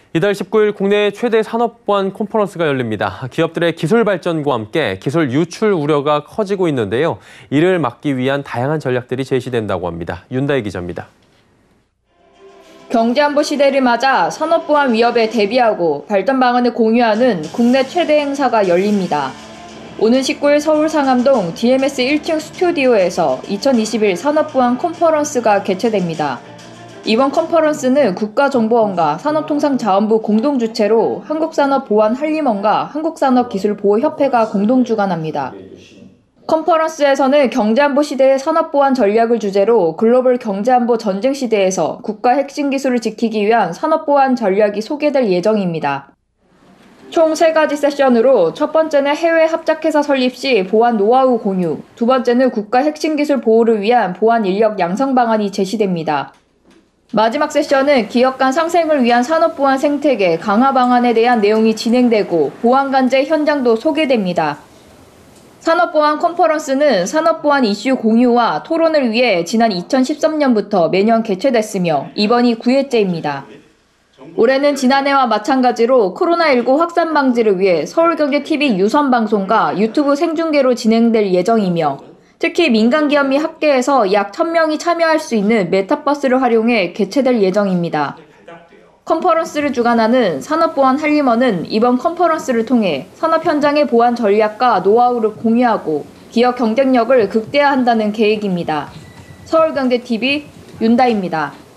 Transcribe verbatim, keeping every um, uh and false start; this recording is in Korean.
이달 십구 일 국내 최대 산업보안 컨퍼런스가 열립니다. 기업들의 기술 발전과 함께 기술 유출 우려가 커지고 있는데요. 이를 막기 위한 다양한 전략들이 제시된다고 합니다. 윤다희 기자입니다. 경제안보 시대를 맞아 산업보안 위협에 대비하고 발전 방안을 공유하는 국내 최대 행사가 열립니다. 오는 십구 일 서울 상암동 디엠에스 일 층 스튜디오에서 이천이십일 산업보안 컨퍼런스가 개최됩니다. 이번 컨퍼런스는 국가정보원과 산업통상자원부 공동 주최로 한국산업보안한림원과 한국산업기술보호협회가 공동 주관합니다. 컨퍼런스에서는 경제안보 시대의 산업보안 전략을 주제로 글로벌 경제안보 전쟁 시대에서 국가 핵심 기술을 지키기 위한 산업보안 전략이 소개될 예정입니다. 총 세 가지 세션으로 첫 번째는 해외 합작회사 설립 시 보안 노하우 공유, 두 번째는 국가 핵심 기술 보호를 위한 보안 인력 양성 방안이 제시됩니다. 마지막 세션은 기업 간 상생을 위한 산업보안 생태계 강화 방안에 대한 내용이 진행되고 보안 관제 현장도 소개됩니다. 산업보안 컨퍼런스는 산업보안 이슈 공유와 토론을 위해 지난 이천십삼 년부터 매년 개최됐으며 이번이 구 회째입니다. 올해는 지난해와 마찬가지로 코로나십구 확산 방지를 위해 서울경제티비 유선 방송과 유튜브 생중계로 진행될 예정이며 특히 민간기업 및 학계에서 약 천 명이 참여할 수 있는 메타버스를 활용해 개최될 예정입니다. 컨퍼런스를 주관하는 산업보안한림원은 이번 컨퍼런스를 통해 산업 현장의 보안 전략과 노하우를 공유하고 기업 경쟁력을 극대화한다는 계획입니다. 서울경제티비 윤다희입니다.